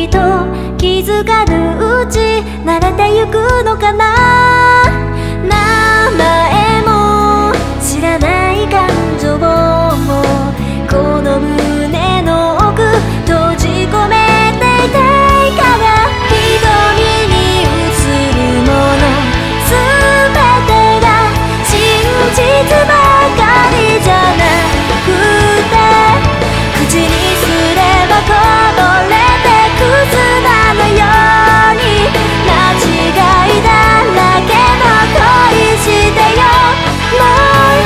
きっと気づかぬうち慣れてゆくのかな。名前も知らない感情もこの胸の奥閉じ込めていたいから、瞳に映るものすべてが真実ばかりじゃなくて、口にすればこぼれてく砂のように間違いだらけの恋してよ My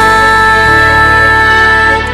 heart。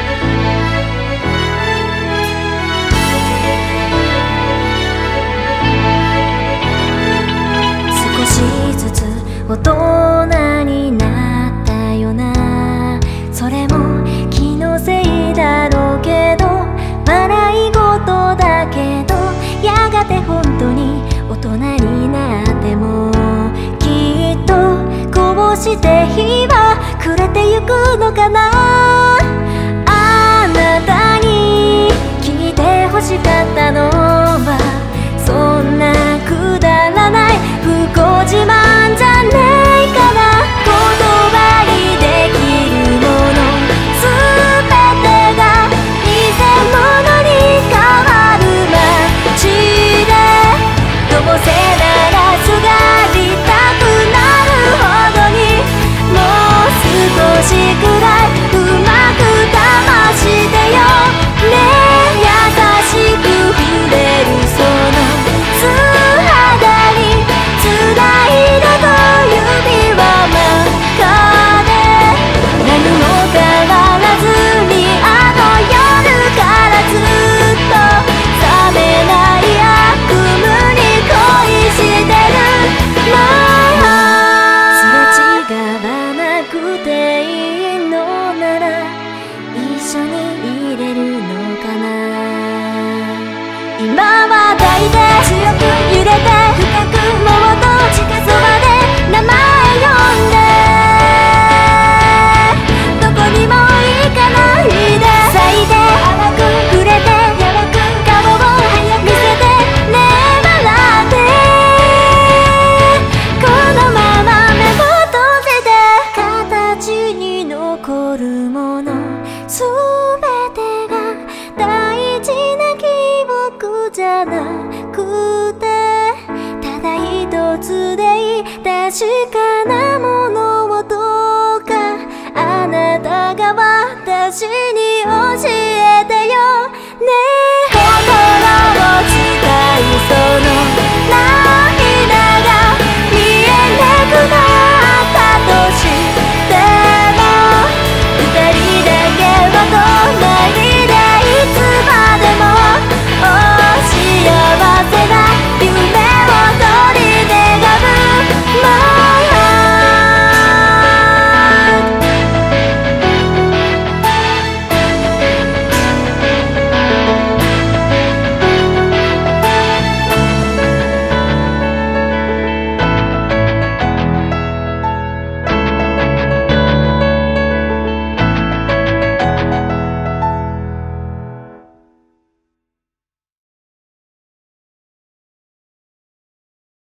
少しずつ大人になったよな。それも気のせいだろうけど、笑い事だけどやがて本当に大人になってもきっとこうして日は暮れてゆくのかな。あなたに聞いて欲しかったのはそんなくだらない不幸自慢じゃないから。言葉にできるものすべてが偽物に変わる街で、どうせならすがりたくなるほどにもう少しくらいうまく騙してよね。優しく触れるその素肌に繋いだ小指は真っ赤で、何も変わらずにあの夜からずっと冷めない悪夢に恋してる My heart。 すれ違わなくていいのなら一緒にいれるのかな。今は抱いて強く揺れて深くもっと近くまで名前呼んで、どこにも行かないで咲いて淡く触れてやわく顔を早く見せてね笑って、このまま目を閉じて形に残るものすべてが大事な記憶じゃなくて、ただ一つでいい確かなものをどうかあなたが私に教え